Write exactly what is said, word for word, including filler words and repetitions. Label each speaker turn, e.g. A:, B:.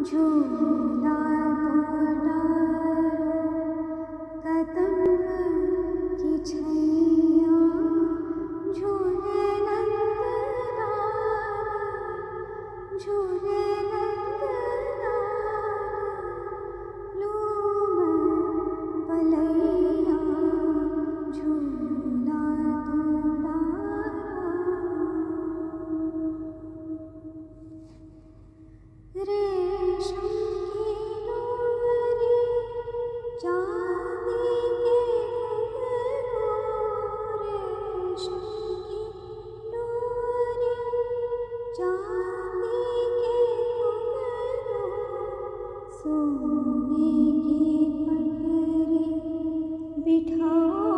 A: झूला तो डारो कदम की छैया झूले नंद लाल झूले नंद लाल लूम बलैया झूला तो डारो रेशम की डोरी चांदी के घुंघरू रेशम की डोरी चांदी के घुंघरू सोने की पटरी बिठाओ